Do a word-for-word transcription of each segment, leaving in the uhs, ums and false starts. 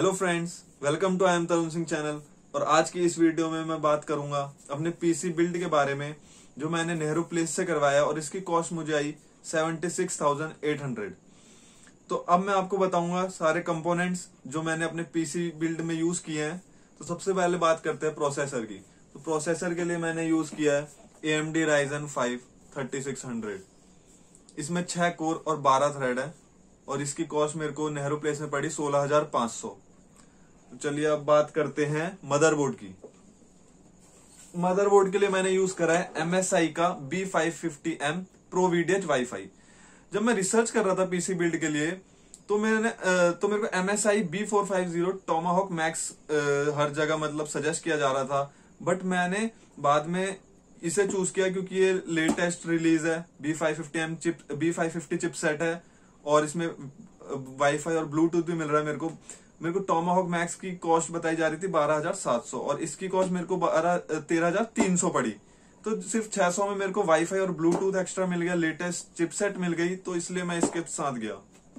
Hello friends, welcome to I am Tarun Singh channel. और आज की इस वीडियो में मैं बात करूंगा अपने पीसी बिल्ड के बारे में जो मैंने नेहरू प्लेस से करवाया और इसकी कॉस्ट मुझे आई seventy six thousand eight hundred. तो अब मैं आपको बताऊंगा सारे कंपोनेंट्स जो मैंने अपने पीसी बिल्ड में यूज किए हैं। तो सबसे पहले बात करते हैं प्रोसेसर की। तो प्रोसेसर के लिए मैंने यूज किया है A M D Ryzen five thirty six hundred. इसमें छह कोर और बारह थ्रेड है और इसकी कॉस्ट मेरे को नेहरू प्लेस में पड़ी सोलह हजार पांच सौ। तो चलिए अब बात करते हैं मदरबोर्ड की। मदरबोर्ड के लिए मैंने यूज करा है एम एस आई का B five fifty M pro V D H WiFi. जब मैं रिसर्च कर रहा था पीसी बिल्ड के लिए तो मैंने तो मेरे को M S I B four five zero Tomahawk Max हर जगह मतलब सजेस्ट किया जा रहा था, बट मैंने बाद में इसे चूज किया क्योंकि ये लेटेस्ट रिलीज है। B five fifty M chip B five fifty chipset है और इसमें वाईफाई और ब्लूटूथ भी मिल रहा है। मेरे को मेरे को टोमाहॉक मैक्स की कॉस्ट बताई जा रही थी बारह हजार सात सौ और इसकी कॉस्ट मेरे को बारह तेरह हजार तीन सौ पड़ी। तो सिर्फ छह सौ में मेरे को वाईफाई और ब्लूटूथ एक्स्ट्रा मिल गया, लेटेस्ट चिपसेट मिल गई, तो इसलिए मैं इसके साथ गया।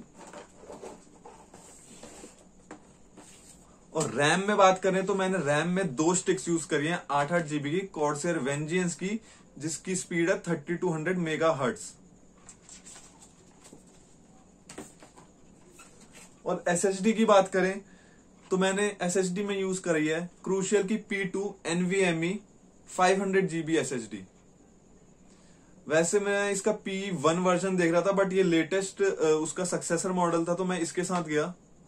और रैम में बात करें तो मैंने रैम में दो स्टिक्स यूज करी हैं आठ आठ जीबी की कॉर्सेयर वेंजियंस की, जिसकी स्पीड है thirty two hundred megahertz. और एसएसडी की बात करें तो मैंने एसएसडी में यूज करी है क्रूशियल की P two NVMe five hundred GB SSD. वैसे मैं इसका पी वन वर्जन देख रहा था, बट ये लेटेस्ट उसका सक्सेसर मॉडल था तो मैं इसके साथ गया।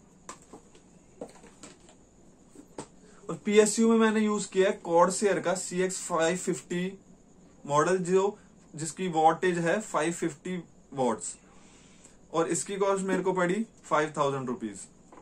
और पीएसयू में मैंने यूज किया है कॉर्सेयर का C X five fifty model, जो जिसकी वॉटेज है फाइव फिफ्टी वॉट्स और इसकी कॉस्ट मेरे को पड़ी फाइव थाउजेंड रुपीज।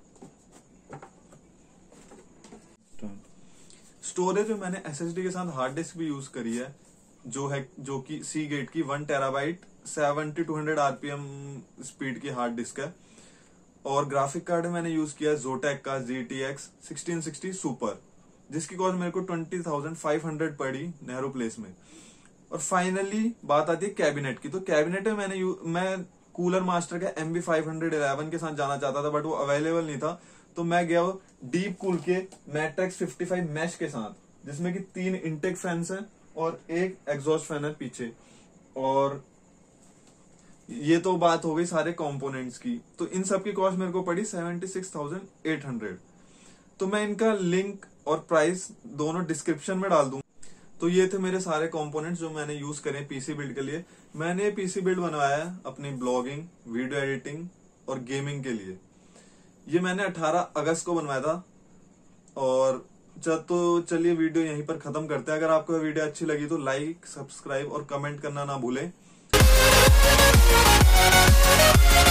स्टोरेज में मैंने एसएसडी के साथ हार्ड डिस्क भी यूज करी है जो है जो कि सी गेट की one terabyte seventy two hundred RPM speed की हार्ड डिस्क है। और ग्राफिक कार्ड मैंने यूज किया है जोटेक का G T X sixteen sixty super, जिसकी कॉस्ट मेरे को ट्वेंटी थाउजेंड फाइव हंड्रेड पड़ी नेहरू प्लेस में। और फाइनली बात आती है कैबिनेट की। तो कैबिनेट में मैंने मैं कूलर मास्टर का M B five hundred eleven के साथ जाना चाहता था, बट वो अवेलेबल नहीं था। तो मैं गया डीप कूल के मैट्रिक्स फिफ्टी फाइव मैश के साथ, जिसमें कि तीन इनटेक फैंस हैं और एक एग्जॉस्ट फैन है पीछे। और ये तो बात हो गई सारे कंपोनेंट्स की। तो इन सब की कॉस्ट मेरे को पड़ी seventy six thousand eight hundred. तो मैं इनका लिंक और प्राइस दोनों डिस्क्रिप्शन में डाल दूंगा। तो ये थे मेरे सारे कंपोनेंट्स जो मैंने यूज करे पीसी बिल्ड के लिए। मैंने पीसी बिल्ड बनवाया है अपनी ब्लॉगिंग, वीडियो एडिटिंग और गेमिंग के लिए। ये मैंने अठारह अगस्त को बनवाया था। और तो चलिए वीडियो यहीं पर खत्म करते हैं। अगर आपको वीडियो अच्छी लगी तो लाइक, सब्सक्राइब और कमेंट करना ना भूलें।